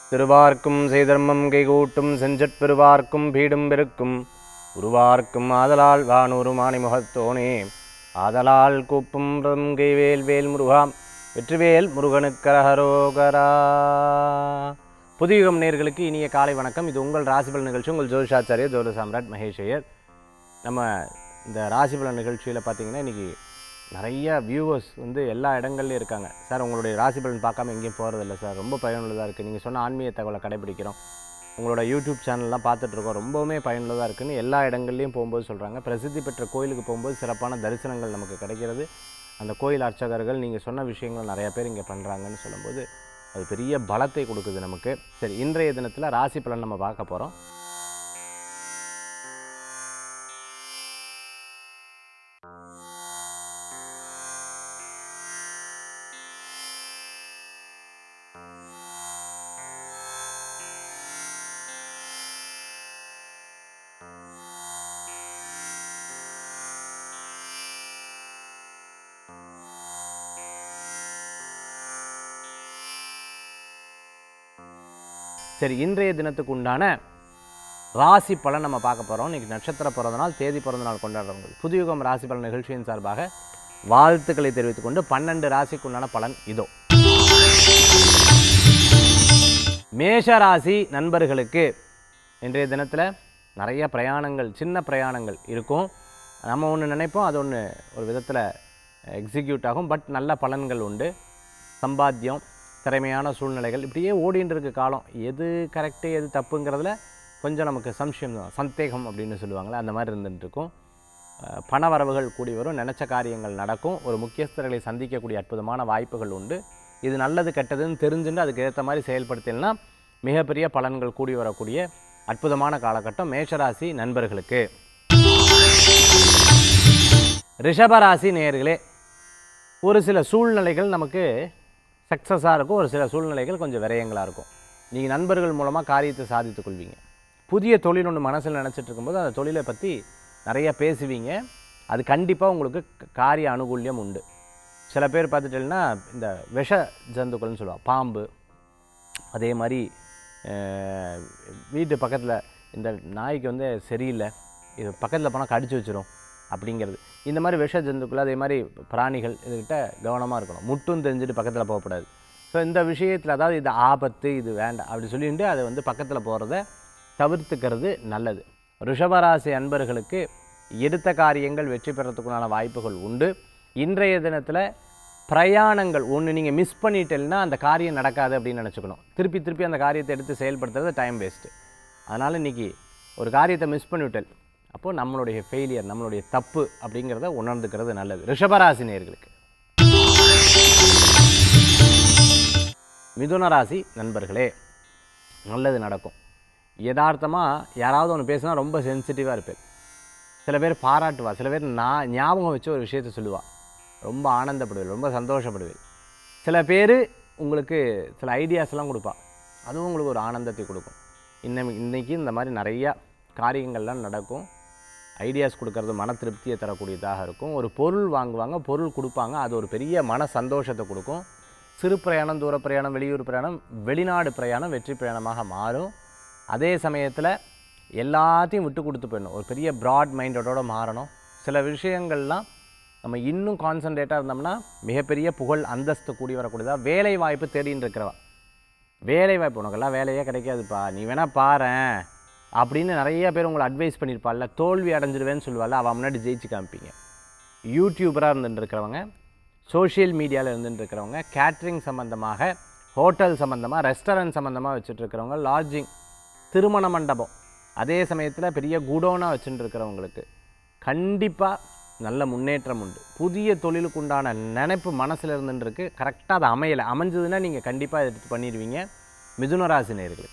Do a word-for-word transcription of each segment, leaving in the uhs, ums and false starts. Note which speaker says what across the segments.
Speaker 1: திருவார்க்கும் செய்தர்மம் கைகூட்டும் செஞ்சற்பெருவார்க்கும் பீடும் பெருக்கும் உருவார்க்கும் ஆதலால் வானூறு மாணி முகத்தோனே ஆதலால் கூப்பும் கைவேல் வேல் முருகாம் வெற்றிவேல் முருகனுக்கரஹரோகரா. புதியுகம் நேயர்களுக்கு இனிய காலை வணக்கம். இது உங்கள் ராசிபலன் நிகழ்ச்சி. உங்கள் ஜோதிஷாச்சாரிய ஜோதிட சாம்ராட் மகேஷ் ஐயர். நம்ம இந்த ராசிபலன் நிகழ்ச்சியில் பார்த்திங்கன்னா இன்றைக்கி நிறைய வியூவர்ஸ் வந்து எல்லா இடங்கள்லையும் இருக்காங்க. சார் உங்களுடைய ராசிபலன் பார்க்காம எங்கேயும் போகிறதில்ல சார், ரொம்ப பயனுள்ளதாக இருக்குது, நீங்கள் சொன்ன ஆன்மீக தகவலை கடைபிடிக்கிறோம், உங்களோட யூடியூப் சேனல்லாம் பார்த்துட்ருக்கோம், ரொம்பவுமே பயனுள்ளதாக இருக்குதுன்னு எல்லா இடங்கள்லையும் போகும்போது சொல்கிறாங்க. பிரசித்தி பெற்ற கோயிலுக்கு போகும்போது சிறப்பான தரிசனங்கள் நமக்கு கிடைக்கிறது. அந்த கோயில் அர்ச்சகர்கள் நீங்கள் சொன்ன விஷயங்கள் நிறையா பேர் இங்கே பண்ணுறாங்கன்னு சொல்லும்போது அது பெரிய பலத்தை கொடுக்குது நமக்கு. சரி, இன்றைய தினத்தில் ராசி பலன் நம்ம பார்க்க போகிறோம். சரி, இன்றைய தினத்துக்கு உண்டான ராசி பலன் நம்ம பார்க்க போகிறோம். இன்றைக்கி நட்சத்திர பிறந்தநாள், தேதி பிறந்தநாள் கொண்டாடுறவங்க புதியுகம் ராசி பலன் நிகழ்ச்சியின் சார்பாக வாழ்த்துக்களை தெரிவித்துக் கொண்டு பன்னெண்டு ராசிக்கு உண்டான பலன் இதோ. மேஷ ராசி நண்பர்களுக்கு இன்றைய தினத்தில் நிறைய பிரயாணங்கள், சின்ன பிரயாணங்கள் இருக்கும். நம்ம ஒன்று நினைப்போம், அது ஒன்று ஒரு விதத்தில் எக்ஸிக்யூட் ஆகும். பட் நல்ல பலன்கள் உண்டு. சம்பாத்தியம், திறமையான சூழ்நிலைகள், இப்படியே ஓடின்னு இருக்க காலம். எது கரெக்டு எது தப்புங்கிறதுல கொஞ்சம் நமக்கு சம்சயம் தான், சந்தேகம் அப்படின்னு சொல்லுவாங்களே, அந்த மாதிரி இருந்துகிட்டு இருக்கும். பண வரவுகள் கூடி வரும், நினச்ச காரியங்கள் நடக்கும், ஒரு முக்கியஸ்தர்களை சந்திக்கக்கூடிய அற்புதமான வாய்ப்புகள் உண்டு. இது நல்லது கெட்டதுன்னு தெரிஞ்சுட்டு அதுக்கு ஏற்ற மாதிரி செயல்படுத்தினா மிகப்பெரிய பலன்கள் கூடி வரக்கூடிய அற்புதமான காலகட்டம் மேஷராசி நண்பர்களுக்கு. ரிஷபராசி நேயர்களே, ஒரு சில சூழ்நிலைகள் நமக்கு சக்ஸஸாக இருக்கும், ஒரு சில சூழ்நிலைகள் கொஞ்சம் விரயங்களாக இருக்கும். நீங்கள் நண்பர்கள் மூலமாக காரியத்தை சாதித்து கொள்வீங்க. புதிய தொழில் ஒன்று மனசில் நினச்சிட்டு இருக்கும்போது அந்த தொழிலை பற்றி நிறைய பேசுவீங்க. அது கண்டிப்பாக உங்களுக்கு காரிய அனுகூல்யம் உண்டு. சில பேர் பார்த்துட்டீங்கன்னா இந்த விஷ ஜந்துக்கள்னு சொல்லுவாள், பாம்பு, அதே மாதிரி வீட்டு பக்கத்தில் இந்த நாய்க்கு வந்து சரியில்லை, இது பக்கத்தில் போனால் கடிச்சு வச்சிரும் அப்படிங்கிறது, இந்த மாதிரி விஷ ஜந்துக்கள், அதே மாதிரி பிராணிகள், இதுக்கிட்ட கவனமாக இருக்கணும். முட்டும் தெரிஞ்சுட்டு பக்கத்தில் போகக்கூடாது. ஸோ இந்த விஷயத்தில், அதாவது இது ஆபத்து, இது வேண்டாம் அப்படி சொல்லிட்டு அதை வந்து பக்கத்தில் போகிறத தவிர்த்துக்கிறது நல்லது. ரிஷபராசி அன்பர்களுக்கு எடுத்த காரியங்கள் வெற்றி பெறத்துக்குண்டான வாய்ப்புகள் உண்டு. இன்றைய தினத்தில் பிரயாணங்கள் ஒன்று நீங்கள் மிஸ் பண்ணிட்டேன்னா அந்த காரியம் நடக்காது அப்படின்னு நினச்சிக்கணும். திருப்பி திருப்பி அந்த காரியத்தை எடுத்து செயல்படுத்துறது டைம் வேஸ்ட்டு. அதனால் இன்றைக்கி ஒரு காரியத்தை மிஸ் பண்ணிவிட்டல், அப்போது நம்மளுடைய ஃபெயிலியர், நம்மளுடைய தப்பு அப்படிங்கிறத உணர்ந்துக்கிறது நல்லது ரிஷபராசி நேயர்களுக்கு. மிதுன ராசி நண்பர்களே, நல்லது நடக்கும். யதார்த்தமாக யாராவது ஒன்று பேசினா ரொம்ப சென்சிட்டிவாக இருப்பேன். சில பேர் பாராட்டுவா, சில பேர் நான் ஞாபகம் வச்சு ஒரு விஷயத்தை சொல்லுவாள், ரொம்ப ஆனந்தப்படுவேன், ரொம்ப சந்தோஷப்படுவேன். சில பேர் உங்களுக்கு சில ஐடியாஸ்லாம் கொடுப்பா, அதுவும் உங்களுக்கு ஒரு ஆனந்தத்தை கொடுக்கும். இன்னும் இன்றைக்கி இந்த மாதிரி நிறையா காரியங்கள்லாம் நடக்கும். ஐடியாஸ் கொடுக்கறது மன திருப்தியை தரக்கூடியதாக இருக்கும். ஒரு பொருள் வாங்குவாங்க, பொருள் கொடுப்பாங்க, அது ஒரு பெரிய மன சந்தோஷத்தை கொடுக்கும். சிறு பிரயாணம், தூர பிரயாணம், வெளியூர் பிரயாணம், வெளிநாடு பிரயாணம் வெற்றி பிரயாணமாக மாறும். அதே சமயத்தில் எல்லாத்தையும் விட்டு கொடுத்து போயிடணும், ஒரு பெரிய ப்ராட் மைண்டோட மாறணும். சில விஷயங்கள்லாம் நம்ம இன்னும் கான்சன்ட்ரேட்டாக இருந்தோம்னா மிகப்பெரிய புகழ் அந்தஸ்து கூடி வரக்கூடியதாக. வேலை வாய்ப்பு தேடின்னு இருக்கிறவா, வேலை வாய்ப்பு உனக்கெல்லாம் வேலையே கிடைக்காதுப்பா, நீ வேணால் பாரேன் அப்படின்னு நிறைய பேர் உங்களை அட்வைஸ் பண்ணியிருப்பாள்ல, தோல்வி அடைஞ்சிடுவேன்னு சொல்லுவாள், அவன் முன்னாடி ஜெயிச்சு காமிப்பீங்க. யூடியூபராக இருந்துட்டு இருக்கிறவங்க, சோஷியல் மீடியாவில் இருந்துட்டு இருக்கிறவங்க, கேட்ரிங் சம்மந்தமாக, ஹோட்டல் சம்மந்தமாக, ரெஸ்டாரண்ட் சம்மந்தமாக வச்சுட்டு இருக்கிறவங்க, லாட்ஜிங், திருமண மண்டபம், அதே சமயத்தில் பெரிய குடோனாக வச்சுட்டு இருக்கிறவங்களுக்கு கண்டிப்பாக நல்ல முன்னேற்றம் உண்டு. புதிய தொழிலுக்கு உண்டான நினைப்பு மனசில் இருந்துருக்கு, கரெக்டாக அது அமையலை, அமைஞ்சதுன்னா நீங்கள் கண்டிப்பாக எடுத்து பண்ணிடுவீங்க மிதுனராசி நேயர்களுக்கு.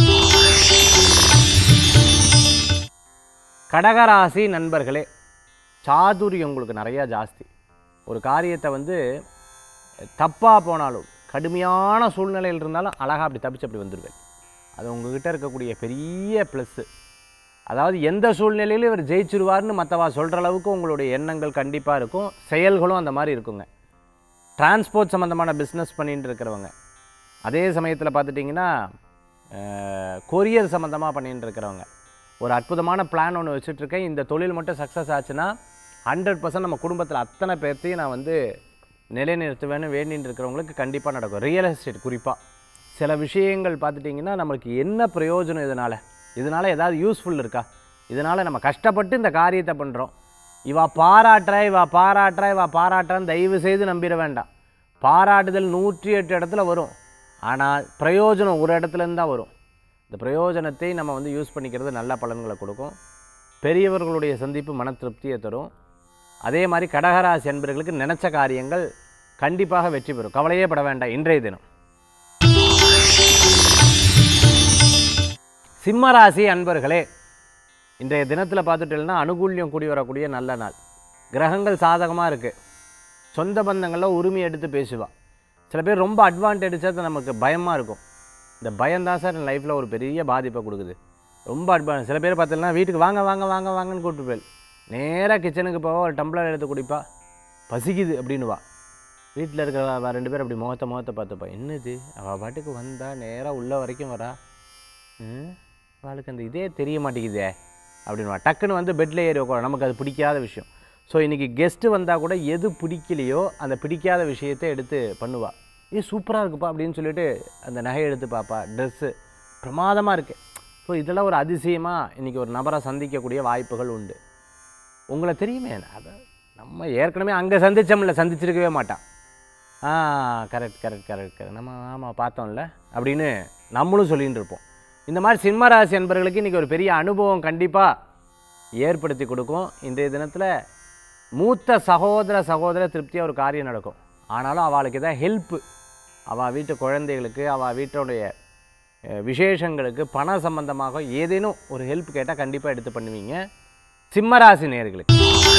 Speaker 1: கடகராசி நண்பர்களே, சாதுரியம் உங்களுக்கு நிறையா ஜாஸ்தி. ஒரு காரியத்தை வந்து தப்பாக போனாலும், கடுமையான சூழ்நிலையில் இருந்தாலும் அழகாக அப்படி தப்பிச்சு அப்படி வந்துடுவேன். அது உங்கள்கிட்ட இருக்கக்கூடிய பெரிய ப்ளஸ்ஸு. அதாவது எந்த சூழ்நிலையிலும் இவர் ஜெயிச்சிருவார்னு மற்றவா சொல்கிற அளவுக்கு உங்களுடைய எண்ணங்கள் கண்டிப்பாக இருக்கும், செயல்களும் அந்த மாதிரி இருக்குங்க. டிரான்ஸ்போர்ட் சம்மந்தமான பிஸ்னஸ் பண்ணிட்டு இருக்கிறவங்க, அதே சமயத்தில் பார்த்துட்டிங்கன்னா கொரியர் சம்மந்தமாக பண்ணிட்டு இருக்கிறவங்க ஒரு அற்புதமான பிளான் ஒன்று வச்சுட்ருக்கேன். இந்த தொழில் மட்டும் சக்ஸஸ் ஆச்சுன்னா ஹண்ட்ரட் பர்சன்ட் நம்ம குடும்பத்தில் அத்தனை பேர்த்தையும் நான் வந்து நிலைநிறுத்துவேன்னு வேண்டின்னு இருக்கிறவங்களுக்கு கண்டிப்பாக நடக்கும். ரியல் எஸ்டேட் குறிப்பாக சில விஷயங்கள் பார்த்துட்டிங்கன்னா நம்மளுக்கு என்ன பிரயோஜனம், இதனால் இதனால் ஏதாவது யூஸ்ஃபுல் இருக்கா, இதனால் நம்ம கஷ்டப்பட்டு இந்த காரியத்தை பண்ணுறோம், இவா பாராட்டுறா இவா பாராட்டுறா இவா பாராட்டுறான்னு தயவு செய்து நம்பிட வேண்டாம். பாராட்டுதல் நூற்றி எட்டு இடத்துல வரும், ஆனால் பிரயோஜனம் ஒரு இடத்துலேருந்து தான் வரும். இந்த பிரயோஜனத்தை நம்ம வந்து யூஸ் பண்ணிக்கிறது நல்ல பலன்களை கொடுக்கும். பெரியவர்களுடைய சந்திப்பு மன திருப்தியை தரும். அதே மாதிரி கடகராசி அன்பர்களுக்கு நினச்ச காரியங்கள் கண்டிப்பாக வெற்றி பெறும். கவலையே பட வேண்டாம். இன்றைய தினம் சிம்மராசி அன்பர்களே, இன்றைய தினத்தில் பார்த்துட்டேன்னா அனுகூல்யம் கூடி வரக்கூடிய நல்ல நாள். கிரகங்கள் சாதகமாக இருக்குது. சொந்த பந்தங்களில் உரிமை எடுத்து பேசுவா. சில பேர் ரொம்ப அட்வான்டேஜாக நமக்கு பயமாக இருக்கும். இந்த பயம்தான் சார் என் லைஃப்பில் ஒரு பெரிய பாதிப்பை கொடுக்குது. ரொம்ப அட்வான்ஸ். சில பேர் பார்த்தீங்கன்னா வீட்டுக்கு வாங்க வாங்க வாங்க வாங்கன்னு கூப்பிட்டு போய் நேராக கிச்சனுக்கு போவா, ஒரு டம்ளர் எடுத்து குடிப்பா, பசிக்குது அப்படின்னுவா. வீட்டில் இருக்கிற ரெண்டு பேர் அப்படி முகத்தை முகத்தை பார்த்துப்பா, என்னது அவள் பாட்டுக்கு வந்தால் நேராக உள்ள வரைக்கும் வரா, அவளுக்கு அந்த இதே தெரிய மாட்டேங்குதே அப்படின்வா. டக்குன்னு வந்து பெட்டில் ஏறி உட்கார, நமக்கு அது பிடிக்காத விஷயம். ஸோ இன்றைக்கி கெஸ்ட்டு வந்தால் கூட எது பிடிக்கலையோ அந்த பிடிக்காத விஷயத்தை எடுத்து பண்ணுவாள். ஏ சூப்பராக இருக்குப்பா அப்படின்னு சொல்லிட்டு அந்த நகை எடுத்து பார்ப்பா, ட்ரெஸ்ஸு பிரமாதமாக இருக்குது. ஸோ இதெல்லாம் ஒரு அதிசயமாக இன்றைக்கி ஒரு நபரை சந்திக்கக்கூடிய வாய்ப்புகள் உண்டு. உங்களை தெரியுமே, அதை நம்ம ஏற்கனவே அங்கே சந்தித்தோம்ல, சந்திச்சிருக்கவே மாட்டான். ஆ கரெக்ட் கரெக்ட் கரெக்ட் கரெக்ட் நம்ம ஆமாம் பார்த்தோம்ல அப்படின்னு நம்மளும் சொல்லிகிட்டு இருப்போம். இந்த மாதிரி சிம்மராசி என்பவர்களுக்கு இன்றைக்கி ஒரு பெரிய அனுபவம் கண்டிப்பாக ஏற்படுத்தி கொடுக்கும். இன்றைய தினத்தில் மூத்த சகோதர சகோதர திருப்தியாக ஒரு காரியம் நடக்கும். ஆனாலும் அவளுக்கு எதாவது ஹெல்ப்பு, அவள் வீட்டு குழந்தைகளுக்கு அவள் வீட்டுடைய விசேஷங்களுக்கு பண சம்பந்தமாக ஏதேனும் ஒரு ஹெல்ப் கேட்டால் கண்டிப்பாக எடுத்து பண்ணுவீங்க. சிம்மராசி நேயர்களுக்கு.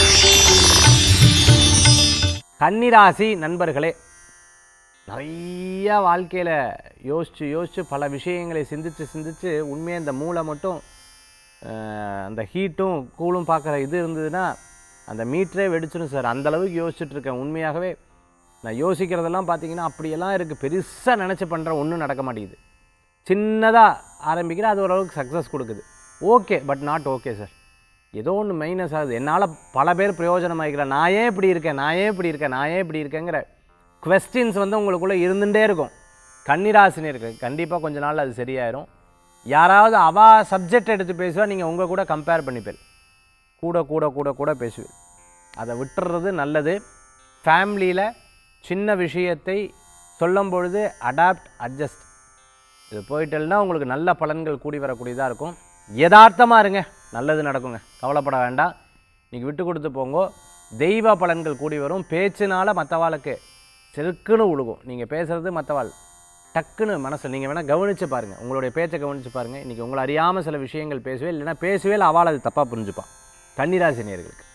Speaker 1: கன்னிராசி நண்பர்களே, நிறையா வாழ்க்கையில் யோசித்து யோசித்து பல விஷயங்களை சிந்தித்து சிந்தித்து உண்மையாக இந்த மூளை மட்டும் அந்த ஹீட்டும் கூலும் பார்க்குற இது இருந்ததுன்னா அந்த மீட்டரே வெடிச்சிடும் சார். அந்தளவுக்கு யோசிச்சுட்ருக்கேன். உண்மையாகவே நான் யோசிக்கிறதெல்லாம் பார்த்தீங்கன்னா அப்படியெல்லாம் இருக்குது. பெருசாக நினச்சி பண்ணுற ஒன்றும் நடக்க மாட்டேங்குது. சின்னதாக ஆரம்பிக்கிற அது ஓரளவுக்கு சக்ஸஸ் கொடுக்குது. Okay but not okay sir, ஏதோ ஒன்று மைனஸ் ஆகுது. என்னால் பல பேர் பிரயோஜனமாகிக்கிறேன், நான் ஏன் இப்படி இருக்கேன் நான் ஏன் இப்படி இருக்கேன் நான் ஏன் இப்படி இருக்கேங்கிற குவெஸ்டின்ஸ் வந்து உங்களுக்குள்ளே இருந்துகிட்டே இருக்கும். கன்னிராசினே இருக்குது. கண்டிப்பாக கொஞ்ச நாள் அது சரியாயிரும். யாராவது அவா சப்ஜெக்ட் எடுத்து பேசுவா, நீங்கள் உங்கள் கூட கம்பேர் பண்ணிப்பேன், கூட கூட கூட கூட பேசுவேன். அதை விட்டுறது நல்லது. ஃபேமிலியில் சின்ன விஷயத்தை சொல்லும் பொழுது அடாப்ட் அட்ஜஸ்ட் இது போயிட்டேன்னா உங்களுக்கு நல்ல பலன்கள் கூடி வரக்கூடியதாக இருக்கும். யதார்த்தமாக இருங்க, நல்லது நடக்குங்க, கவலைப்பட வேண்டாம். இன்றைக்கி விட்டு கொடுத்து போங்கோ. தெய்வ பலன்கள் கூடி வரும். பேச்சினால் மற்றவாளுக்கு செருக்குன்னு உழுகும். நீங்கள் பேசுகிறது மற்றவாள் டக்குன்னு மனசில் நீங்கள் வேணால் கவனித்து பாருங்கள், உங்களுடைய பேச்சை கவனித்து பாருங்கள். இன்றைக்கி உங்களை அறியாமல் சில விஷயங்கள் பேசுவே, இல்லைன்னா பேசுவே இல்லை அவள் அது தப்பாக புரிஞ்சுப்பான். கன்னிராசி நேயர்களுக்கு.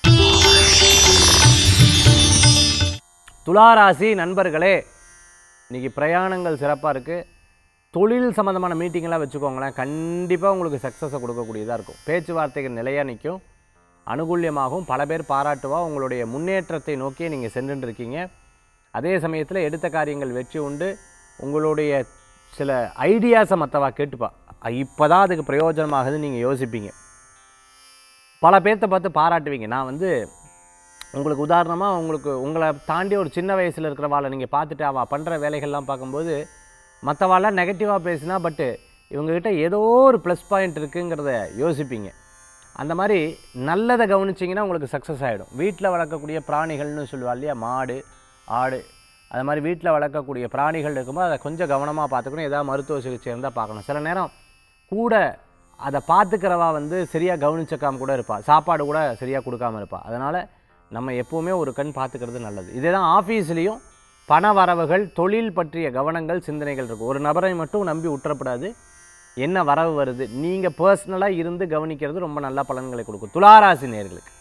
Speaker 1: துளாராசி நண்பர்களே, இன்றைக்கி பிரயாணங்கள் சிறப்பாக இருக்குது. தொழில் சம்மந்தமான மீட்டிங்கெல்லாம் வச்சுக்கோங்களேன், கண்டிப்பாக உங்களுக்கு சக்ஸஸை கொடுக்கக்கூடியதாக இருக்கும். பேச்சுவார்த்தைகள் நிலையாக நிற்கும், அனுகூல்யமாகவும் பல பேர் பாராட்டுவா. உங்களுடைய முன்னேற்றத்தை நோக்கியே நீங்கள் சென்றுருக்கீங்க. அதே சமயத்தில் எடுத்த காரியங்கள் வெற்றி உண்டு. உங்களுடைய சில ஐடியாஸை மற்றவா கேட்டுப்பா, இப்போ தான் அதுக்கு பிரயோஜனமாகுதுன்னு நீங்கள் யோசிப்பீங்க. பல பேர்த்த பார்த்து பாராட்டுவீங்க. நான் வந்து உங்களுக்கு உதாரணமாக உங்களுக்கு உங்களை தாண்டி ஒரு சின்ன வயசில் இருக்கிறவாளை நீங்கள் பார்த்துட்டு அவள் பண்ணுற வேலைகள்லாம் பார்க்கும்போது மற்றவாளாம் நெகட்டிவாக பேசினா பட்டு இவங்ககிட்ட ஏதோ ஒரு ப்ளஸ் பாயிண்ட் இருக்குங்கிறத யோசிப்பீங்க. அந்த மாதிரி நல்லதை கவனிச்சிங்கன்னா உங்களுக்கு சக்ஸஸ் ஆகிடும். வீட்டில் வளர்க்கக்கூடிய பிராணிகள்னு சொல்லுவா இல்லையா, மாடு ஆடு, அது மாதிரி வீட்டில் வளர்க்கக்கூடிய பிராணிகள் இருக்கும்போது அதை கொஞ்சம் கவனமாக பார்த்துக்கணும். ஏதாவது மருத்துவ சிகிச்சை இருந்தால் பார்க்கணும். சில நேரம் கூட அதை பார்த்துக்கிறவா வந்து சரியாக கவனிச்சக்காம கூட இருப்பாள், சாப்பாடு கூட சரியாக கொடுக்காமல் இருப்பாள். அதனால் நம்ம எப்போவுமே ஒரு கண் பார்த்துக்கிறது நல்லது. இதே தான் ஆஃபீஸ்லேயும் பண வரவுகள், தொழில் பற்றிய கவனங்கள், சிந்தனைகள் இருக்கும். ஒரு நபரை மட்டும் நம்பி விட்டுறப்படாது. என்ன வரவு வருது, நீங்கள் பர்சனலாக இருந்து கவனிக்கிறது ரொம்ப நல்ல பலன்களை கொடுக்கும். துளாராசி நேயர்களுக்கு.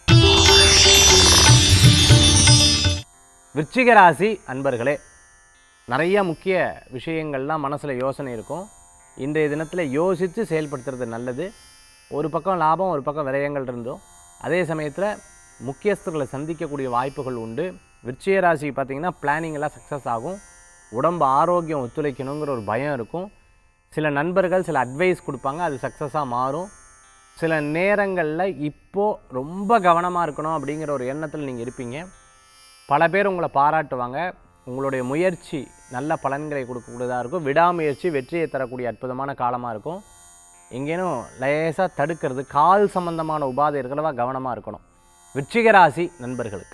Speaker 1: விருச்சிக ராசி அன்பர்களே, நிறைய முக்கிய விஷயங்கள்லாம் மனசில் யோசனை இருக்கும். இன்றைய தினத்தில் யோசித்து செயல்படுத்துறது நல்லது. ஒரு பக்கம் லாபம், ஒரு பக்கம் விரயங்கள் இருந்தோம். அதே சமயத்தில் முக்கியஸ்தர்களை சந்திக்கக்கூடிய வாய்ப்புகள் உண்டு. விருச்சிக ராசி பார்த்திங்கன்னா பிளானிங் எல்லாம் சக்ஸஸ் ஆகும். உடம்பு ஆரோக்கியம் ஒத்துழைக்கணுங்கிற ஒரு பயம் இருக்கும். சில நண்பர்கள் சில அட்வைஸ் கொடுப்பாங்க, அது சக்ஸஸாக மாறும். சில நேரங்களில் இப்போது ரொம்ப கவனமாக இருக்கணும் அப்படிங்கிற ஒரு எண்ணத்தில் நீங்கள் இருப்பீங்க. பல பேர் உங்களை பாராட்டுவாங்க. உங்களுடைய முயற்சி நல்ல பலன்களை கொடுக்கக்கூடியதாக இருக்கும். விடாமுயற்சி வெற்றியை தரக்கூடிய அற்புதமான காலமாக இருக்கும். எங்கேனும் லேசாக தடுக்கிறது, கால் சம்பந்தமான உபாதை இருக்கிறவா கவனமாக இருக்கணும். விருச்சிக ராசி நண்பர்களுக்கு,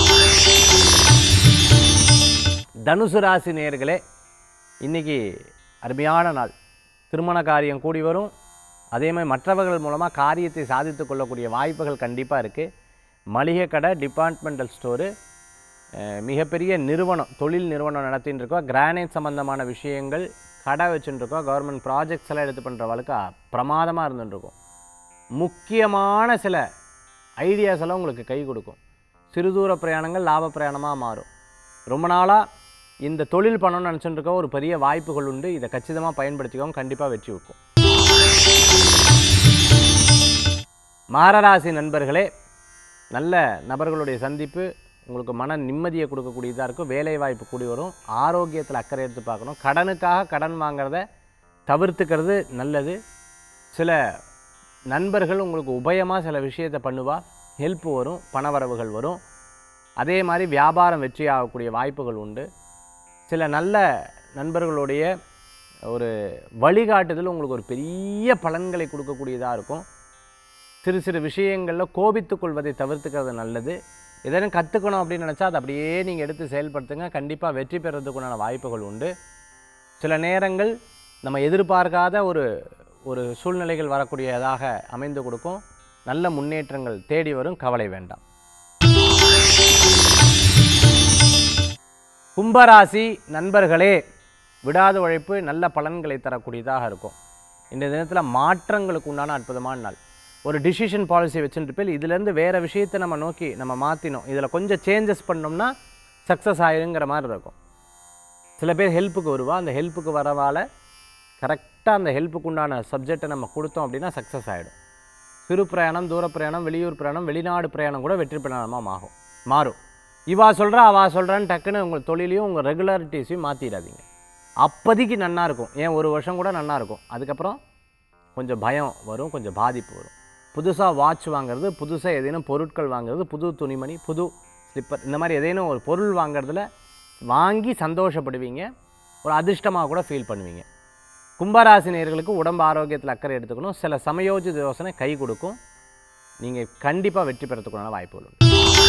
Speaker 1: தனுசு ராசி நேயர்களே, இன்றைக்கி அருமையான நாள். திருமண காரியம் கூடி வரும். அதே மாதிரி மற்றவர்கள் மூலமாக காரியத்தை சாதித்து கொள்ளக்கூடிய வாய்ப்புகள் கண்டிப்பாக இருக்குது. மளிகை கடை, டிபார்ட்மெண்டல் ஸ்டோரு, மிகப்பெரிய நிறுவனம், தொழில் நிறுவனம் நடத்தின்னு இருக்கோம். கிரானைட் சம்மந்தமான விஷயங்கள் கடை வச்சுட்டுருக்கோம். கவர்மெண்ட் ப்ராஜெக்ட்ஸ் எல்லாம் எடுத்து பண்ணுறவளுக்கு பிரமாதமாக இருந்துட்டுருக்கோம். முக்கியமான சில ஐடியாஸ் எல்லாம் உங்களுக்கு கை கொடுக்கும். சிறுதூர பிரயாணங்கள் லாப பிரயாணமாக மாறும். ரொம்ப நாளாக இந்த தொழில் பண்ணணும்னு நினச்சிட்டு இருக்க ஒரு பெரிய வாய்ப்புகள் உண்டு. இதை கச்சிதமாக பயன்படுத்திக்கோங்க, கண்டிப்பாக வெற்றி வைக்கும். மகராசி நண்பர்களே, நல்ல நபர்களுடைய சந்திப்பு உங்களுக்கு மன நிம்மதியை கொடுக்கக்கூடியதாக இருக்கும். வேலை வாய்ப்பு கூடி வரும். ஆரோக்கியத்தில் அக்கறை எடுத்து பார்க்கணும். கடனுக்காக கடன் வாங்கிறத தவிர்த்துக்கிறது நல்லது. சில நண்பர்கள் உங்களுக்கு உபயமாக சில விஷயத்தை பண்ணுவா, ஹெல்ப் வரும், பணவரவுகள் வரும். அதே மாதிரி வியாபாரம் வெற்றி ஆகக்கூடிய வாய்ப்புகள் உண்டு. சில நல்ல நண்பர்களுடைய ஒரு வழிகாட்டுதல் உங்களுக்கு ஒரு பெரிய பலன்களை கொடுக்கக்கூடியதாக இருக்கும். சிறு சிறு விஷயங்களில் கோபித்து கொள்வதை தவிர்த்துக்கிறது நல்லது. எதனும் கற்றுக்கணும் அப்படின்னு நினச்சா அதை அப்படியே நீங்கள் எடுத்து செயல்படுத்துங்க, கண்டிப்பாக வெற்றி பெறதுக்குண்டான வாய்ப்புகள் உண்டு. சில நேரங்கள் நம்ம எதிர்பார்க்காத ஒரு ஒரு சூழ்நிலைகள் வரக்கூடியதாக அமைந்து கொடுக்கும். நல்ல முன்னேற்றங்கள் தேடி வரும், கவலை வேண்டாம். கும்பராசி நண்பர்களே, விடாத உழைப்பு நல்ல பலன்களை தரக்கூடியதாக இருக்கும். இந்த தினத்தில் மாற்றங்களுக்கு உண்டான அற்புதமான நாள். ஒரு டிசிஷன் பாலிசி வச்சுட்டு போய் இதிலேருந்து வேறு விஷயத்தை நம்ம நோக்கி நம்ம மாற்றினோம், இதில் கொஞ்சம் சேஞ்சஸ் பண்ணோம்னா சக்ஸஸ் ஆகிருங்கிற மாதிரி இருக்கும். சில பேர் ஹெல்ப்புக்கு வருவா, அந்த ஹெல்ப்புக்கு வரவால் கரெக்டாக அந்த ஹெல்ப்புக்கு உண்டான சப்ஜெக்டை நம்ம கொடுத்தோம் அப்படின்னா சக்ஸஸ் ஆகிடும். சிறு பிரயாணம், தூர பிரயாணம், வெளியூர் பிரயாணம், வெளிநாடு பிரயாணம் கூட வெற்றி பிரயாணமாக மாறும் மாறும் இவா சொல்கிறா அவா சொல்கிறான்னு டக்குன்னு உங்கள் தொழிலையும் உங்கள் ரெகுலாரிட்டிஸையும் மாற்றிடாதீங்க. அப்போதைக்கு நன்னா இருக்கும், ஏன் ஒரு வருஷம் கூட நன்னா இருக்கும். அதுக்கப்புறம் கொஞ்சம் பயம் வரும், கொஞ்சம் பாதிப்பு வரும். புதுசாக வாட்ச் வாங்கிறது, புதுசாக ஏதேனும் பொருட்கள் வாங்கிறது, புது துணிமணி, புது ஸ்லிப்பர், இந்த மாதிரி ஏதேனும் ஒரு பொருள் வாங்கிறதுல வாங்கி சந்தோஷப்படுவீங்க. ஒரு அதிர்ஷ்டமாக கூட ஃபீல் பண்ணுவீங்க. கும்பராசினியர்களுக்கு உடம்பு ஆரோக்கியத்தில் அக்கறை எடுத்துக்கணும். சில சமயோஜித யோசனை கை கொடுக்கும். நீங்கள் கண்டிப்பாக வெற்றி பெறத்துக்குள்ள வாய்ப்புகள் உண்டு.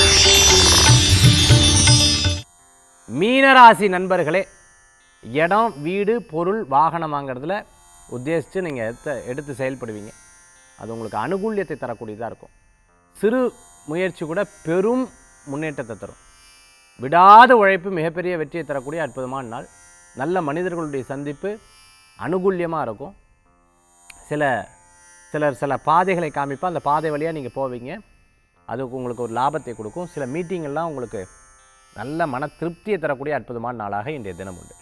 Speaker 1: மீனராசி நண்பர்களே, இடம், வீடு, பொருள், வாகனம் வாங்கிறதுல உத்தேசித்து நீங்கள் எடுத்து எடுத்து செயல்படுவீங்க. அது உங்களுக்கு அனுகூல்யத்தை தரக்கூடியதாக இருக்கும். சிறு முயற்சி கூட பெரும் முன்னேற்றத்தை தரும். விடாத உழைப்பு மிகப்பெரிய வெற்றியை தரக்கூடிய அற்புதமான நாள். நல்ல மனிதர்களுடைய சந்திப்பு அனுகூல்யமாக இருக்கும். சில சிலர் சில பாதைகளை காமிப்பா, அந்த பாதை வழியாக நீங்கள் போவீங்க, அதுக்கு உங்களுக்கு ஒரு லாபத்தை கொடுக்கும். சில மீட்டிங்கெல்லாம் உங்களுக்கு நல்ல மன திருப்தியை தரக்கூடிய அற்புதமான நாளாக இன்றைய தினம் உண்டு.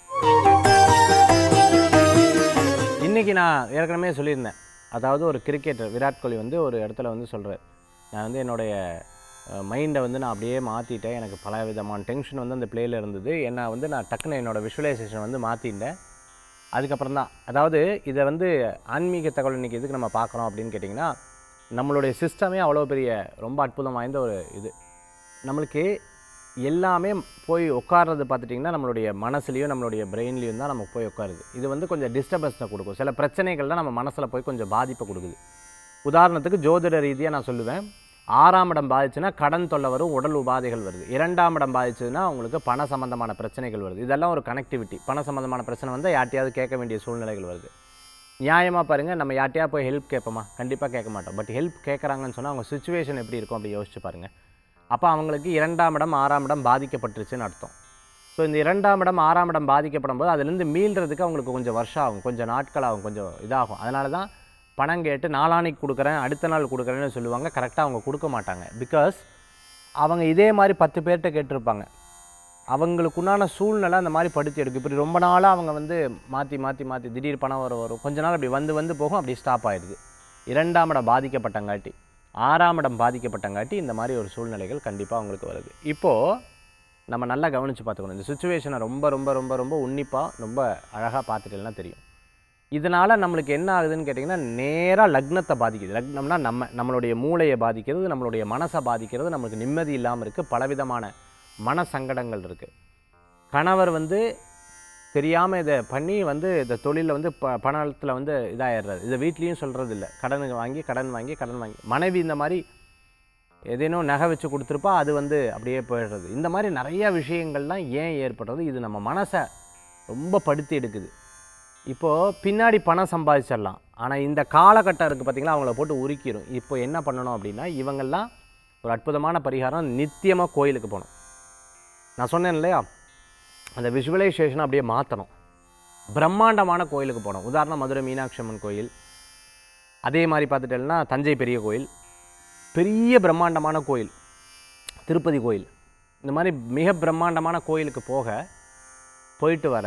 Speaker 1: இன்றைக்கி நான் ஏற்கனவே சொல்லியிருந்தேன், அதாவது ஒரு கிரிக்கெட்டர் விராட் கோலி வந்து ஒரு இடத்துல வந்து சொல்கிறார், நான் வந்து என்னுடைய மைண்டை வந்து நான் அப்படியே மாற்றிட்டேன், எனக்கு பல விதமான டென்ஷன் வந்து அந்த பிளேயில் இருந்தது, என்ன வந்து நான் டக்குன்னு என்னோடய விஷுவலைசேஷன் வந்து மாற்றிட்டேன். அதுக்கப்புறம் தான், அதாவது இதை வந்து ஆன்மீக தகவல் இன்றைக்கி எதுக்கு நம்ம பார்க்குறோம் அப்படின்னு கேட்டிங்கன்னா, நம்மளுடைய சிஸ்டமே அவ்வளோ பெரிய ரொம்ப அற்புதம் வாய்ந்த ஒரு இது. நம்மளுக்கு எல்லாமே போய் உட்கார்றது பார்த்துட்டிங்கன்னா நம்மளுடைய மனசுலேயும் நம்மளுடைய பிரெயின்லேயும் தான் நமக்கு போய் உட்காருது. இது வந்து கொஞ்சம் டிஸ்டர்பன்ஸை கொடுக்கும். சில பிரச்சனைகள் தான் நம்ம மனசில் போய் கொஞ்சம் பாதிப்பை கொடுக்குது. உதாரணத்துக்கு ஜோதிட ரீதியாக நான் சொல்லுவேன், ஆறாம் இடம் பாதிச்சுன்னா கடன் தொல்லை வரும், உடல் உபாதைகள் வருது. இரண்டாம் இடம் பாதிச்சதுன்னா உங்களுக்கு பண சம்பந்தமான பிரச்சனைகள் வருது. இதெல்லாம் ஒரு கனெக்டிவிட்டி. பண சம்பந்தமான பிரச்சனை வந்தால் யார்ட்டையாவது கேட்க வேண்டிய சூழ்நிலைகள் வருது. நியாயமாக பாருங்கள், நம்ம யார்ட்டையா போய் ஹெல்ப் கேட்போமா? கண்டிப்பாக கேட்க மாட்டோம். பட் ஹெல்ப் கேட்குறாங்கன்னு சொன்னால் அவங்க சுச்சுவேஷன் எப்படி இருக்கும் அப்படி யோசிச்சு பாருங்கள். அப்போ அவங்களுக்கு இரண்டாம் இடம் ஆறாம் இடம் பாதிக்கப்பட்டுருச்சுன்னு அர்த்தம். ஸோ இந்த இரண்டாம் இடம் ஆறாம் இடம் பாதிக்கப்படும் போது அதுலேருந்து மீள்றதுக்கு அவங்களுக்கு கொஞ்சம் வருஷம் ஆகும், கொஞ்சம் நாட்கள் ஆகும், கொஞ்சம் இதாகும். அதனால தான் பணம் கேட்டு நாளானைக்கு கொடுக்குறேன், அடுத்த நாள் கொடுக்குறேன்னு சொல்லுவாங்க. கரெக்டாக அவங்க கொடுக்க மாட்டாங்க. பிகாஸ் அவங்க இதே மாதிரி பத்து பேர்கிட்ட கேட்டிருப்பாங்க. அவங்களுக்குண்டான சூழ்நிலை அந்த மாதிரி படுத்தி எடுக்கும். இப்படி ரொம்ப நாளாக அவங்க வந்து மாற்றி மாற்றி மாற்றி திடீர் பணம் வர வரும், கொஞ்ச நாள் அப்படி வந்து வந்து போகும், அப்படி ஸ்டாப் ஆகிடுது. இரண்டாம் இடம் பாதிக்கப்பட்டங்காட்டி, ஆறாம் இடம் பாதிக்கப்பட்டங்காட்டி இந்த மாதிரி ஒரு சூழ்நிலைகள் கண்டிப்பாக அவங்களுக்கு வருது. இப்போது நம்ம நல்லா கவனித்து பார்த்துக்கணும். இந்த சுச்சுவேஷனை ரொம்ப ரொம்ப ரொம்ப ரொம்ப உன்னிப்பாக ரொம்ப அழகாக பார்த்துட்டேன்னா தெரியும். இதனால் நம்மளுக்கு என்ன ஆகுதுன்னு கேட்டிங்கன்னா நேராக லக்னத்தை பாதிக்குது. லக்னம்னா நம்ம நம்மளுடைய மூளையை பாதிக்கிறது, நம்மளுடைய மனசை பாதிக்கிறது, நம்மளுக்கு நிம்மதி இல்லாமல் இருக்குது, பலவிதமான மன சங்கடங்கள் இருக்குது. கணவர் வந்து தெரியாமல் இதை பண்ணி வந்து இந்த தொழிலில் வந்து ப பணத்தில் வந்து இதாகிடுறாரு. இதை வீட்லேயும் சொல்கிறது இல்லை, கடனுக்கு வாங்கி கடன் வாங்கி கடன் வாங்கி மனைவி இந்த மாதிரி ஏதேனும் நகை வச்சு கொடுத்துருப்பா, அது வந்து அப்படியே போயிடுறது. இந்த மாதிரி நிறையா விஷயங்கள்லாம் ஏன் ஏற்படுறது? இது நம்ம மனசை ரொம்ப படுத்தி எடுக்குது. இப்போது பின்னாடி பணம் சம்பாதிச்சிடலாம், ஆனால் இந்த காலகட்டம் இருக்குது பார்த்திங்களா, அவங்கள போட்டு உருக்கிடும். இப்போ என்ன பண்ணணும் அப்படின்னா, இவங்கெல்லாம் ஒரு அற்புதமான பரிகாரம், நித்தியமாக கோயிலுக்கு போகணும். நான் சொன்னேன் இல்லையா, அந்த விஷுவலைசேஷனை அப்படியே மாற்றணும். பிரம்மாண்டமான கோயிலுக்கு போகணும். உதாரணம் மதுரை மீனாட்சி அம்மன் கோயில், அதே மாதிரி பார்த்துட்டேன்னா தஞ்சை பெரிய கோயில், பெரிய பிரம்மாண்டமான கோயில் திருப்பதி கோயில், இந்த மாதிரி மிக பிரம்மாண்டமான கோயிலுக்கு போக போயிட்டு வர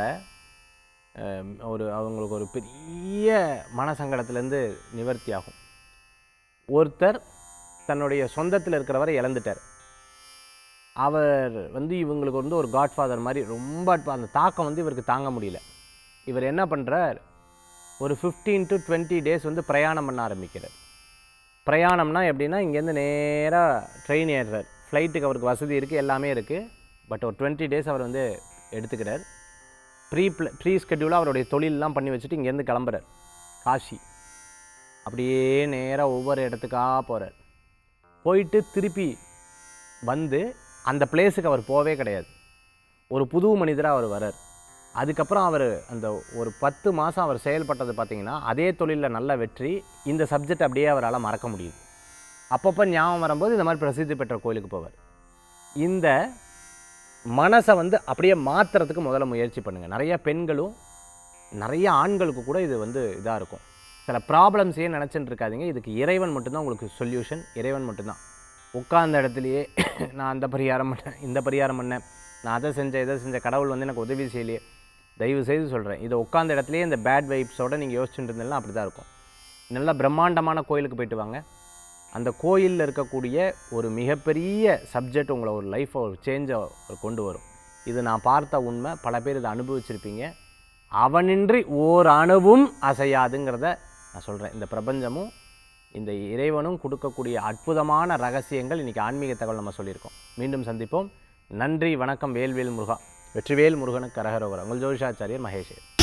Speaker 1: ஒரு அவங்களுக்கு ஒரு பெரிய மனசங்கடத்துலேருந்து நிவர்த்தி ஆகும். ஒருத்தர் தன்னுடைய சொந்தத்தில் இருக்கிறவரை இழந்துட்டார். அவர் வந்து இவங்களுக்கு வந்து ஒரு காட்ஃபாதர் மாதிரி ரொம்ப அந்த தாக்கம் வந்து இவருக்கு தாங்க முடியல. இவர் என்ன பண்ணுறார், ஒரு ஃபிஃப்டீன் டு டுவெண்ட்டி டேஸ் வந்து பிரயாணம் பண்ண ஆரம்பிக்கிறார். பிரயாணம்னா எப்படின்னா, இங்கேருந்து நேராக ட்ரெயின் ஏறுறார். ஃப்ளைட்டுக்கு அவருக்கு வசதி இருக்குது, எல்லாமே இருக்குது. பட் ஒரு டுவெண்ட்டி டேஸ் அவர் வந்து எடுத்துக்கிறார். ப்ரீ ப்ள ப்ரீ ஸ்கெட்யூலாக அவருடைய தொழிலெலாம் பண்ணி வச்சுட்டு இங்கேருந்து கிளம்புறார் காசி. அப்படியே நேராக ஒவ்வொரு இடத்துக்காக போகிறார். போயிட்டு திருப்பி வந்து அந்த பிளேஸுக்கு அவர் போவே கிடையாது. ஒரு புது மனிதராக அவர் வரார். அதுக்கப்புறம் அவர் அந்த ஒரு பத்து மாதம் அவர் செயல்பட்டது பார்த்திங்கன்னா, அதே தொழிலில் நல்ல வெற்றி. இந்த சப்ஜெக்ட் அப்படியே அவரால் மறக்க முடியுது. அப்பப்போ ஞாபகம் வரும்போது இந்த மாதிரி பிரசித்தி பெற்ற கோயிலுக்கு போவார். இந்த மனசை வந்து அப்படியே மாற்றுறதுக்கு முதல்ல முயற்சி பண்ணுங்கள். நிறைய பெண்களும் நிறைய ஆண்களுக்கு கூட இது வந்து இதாக இருக்கும். சில ப்ராப்ளம்ஸையே நினச்சின்னு இருக்காதிங்க. இதுக்கு இறைவன் மட்டும்தான் உங்களுக்கு சொல்யூஷன். இறைவன் மட்டும்தான். உட்கார்ந்த இடத்துலையே நான் அந்த பரிகாரம் பண்ணேன், இந்த பரிகாரம் பண்ணேன், நான் அதை செஞ்சேன், இதை செஞ்ச, கடவுள் வந்து எனக்கு உதவி செய்யலையே. தயவு செய்து சொல்கிறேன், இதை உட்கார்ந்த இடத்துலையே இந்த பேட் வைப்ஸோடு நீங்கள் யோசிச்சுட்டு இருந்தீங்கன்னா அப்படி தான் இருக்கும். நல்லா பிரம்மாண்டமான கோயிலுக்கு போயிட்டு வாங்க. அந்த கோயிலில் இருக்கக்கூடிய ஒரு மிகப்பெரிய சப்ஜெக்ட் உங்களை ஒரு லைஃப்பை ஒரு சேஞ்சை கொண்டு வரும். இது நான் பார்த்த உண்மை. பல பேர் இதை அனுபவிச்சிருப்பீங்க. அவனின்றி ஓர் அணுவும் அசையாதுங்கிறத நான் சொல்கிறேன். இந்த பிரபஞ்சமும் இந்த இறைவனும் கொடுக்கக்கூடிய அற்புதமான ரகசியங்கள் இன்றைக்கி ஆன்மீக தகவல் நம்ம சொல்லியிருக்கோம். மீண்டும் சந்திப்போம். நன்றி, வணக்கம். வேல்வேல் முருகா. வெற்றிவேல் முருகனுக்கு கரகரோகரா. உங்கள் ஜோதிஷாச்சாரியர் மகேஷ்.